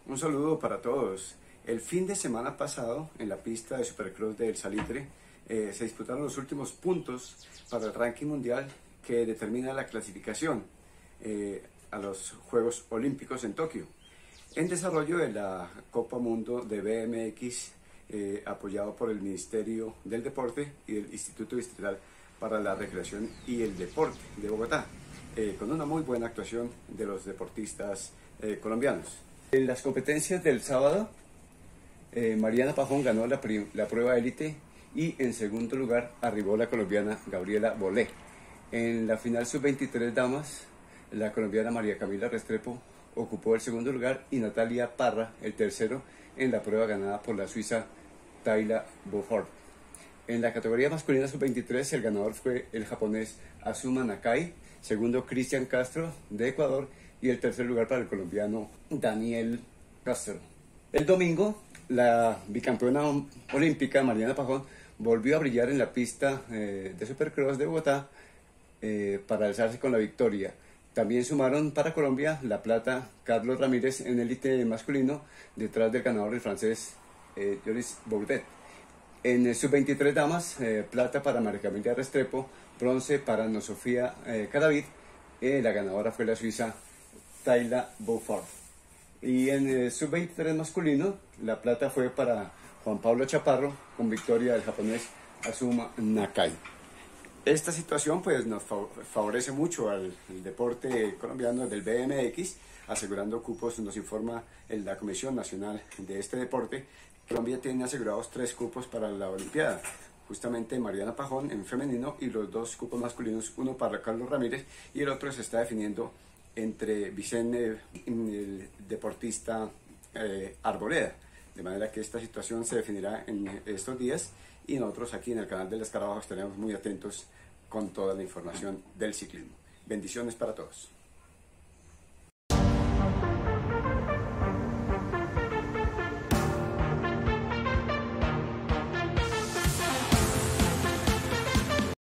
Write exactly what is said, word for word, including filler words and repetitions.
Un saludo para todos. El fin de semana pasado, en la pista de Supercross del Salitre, eh, se disputaron los últimos puntos para el ranking mundial que determina la clasificación eh, a los Juegos Olímpicos en Tokio. En desarrollo de la Copa Mundo de B M X, eh, apoyado por el Ministerio del Deporte y el Instituto Distrital para la Recreación y el Deporte de Bogotá, eh, con una muy buena actuación de los deportistas eh, colombianos. En las competencias del sábado, eh, Mariana Pajón ganó la, la prueba élite y en segundo lugar arribó la colombiana Gabriela Bolé. En la final sub veintitrés damas, la colombiana María Camila Restrepo ocupó el segundo lugar y Natalia Parra el tercero en la prueba ganada por la suiza Tayla Beaufort. En la categoría masculina sub veintitrés el ganador fue el japonés Azuma Nakai, segundo Cristian Castro de Ecuador y el tercer lugar para el colombiano Daniel Castro. El domingo, la bicampeona olímpica Mariana Pajón volvió a brillar en la pista eh, de Supercross de Bogotá eh, para alzarse con la victoria. También sumaron para Colombia la plata Carlos Ramírez en élite masculino, detrás del ganador el francés eh, Joris Bourdet. En el sub veintitrés damas, eh, plata para María Camila Restrepo, bronce para Ana Sofía eh, Cadavid, eh, la ganadora fue la suiza Tayla Beaufort. Y en el sub veintitrés masculino, la plata fue para Juan Pablo Chaparro, con victoria del japonés Azuma Nakai. Esta situación pues nos favorece mucho al deporte colombiano del B M X, asegurando cupos. Nos informa la Comisión Nacional de este deporte. Colombia tiene asegurados tres cupos para la Olimpiada, justamente Mariana Pajón en femenino y los dos cupos masculinos, uno para Carlos Ramírez y el otro se está definiendo entre Vicente, el deportista eh, Arboleda. De manera que esta situación se definirá en estos días y nosotros aquí en el canal del Escarabajo estaremos muy atentos con toda la información del ciclismo. Bendiciones para todos.